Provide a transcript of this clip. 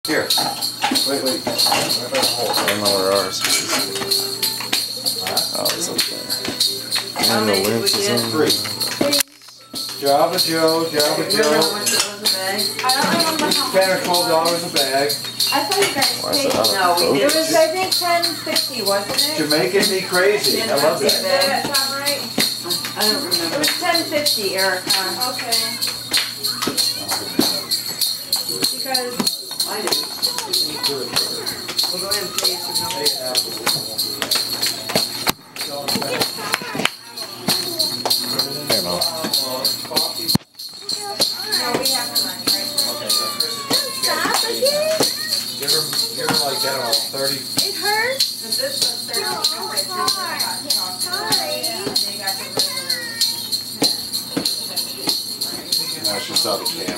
Here. Wait. I don't know where ours is. Oh, it's up there. And the length is in 3. Java Joe. I don't remember how much it was a bag. $10 or $12 a bag. I thought you guys Why is paid. it out of No, we It focus? was, I think, $10.50, wasn't it? Jamaican me crazy. I love Does that. that sound right? I don't It remember. was $10.50, Erica. Okay. Because I didn't. We'll go ahead and pay for something. Hey, Mom. no, we have the money right Give her like, I don't know, 30. It hurts. This was It's sorry. Now she saw the camera.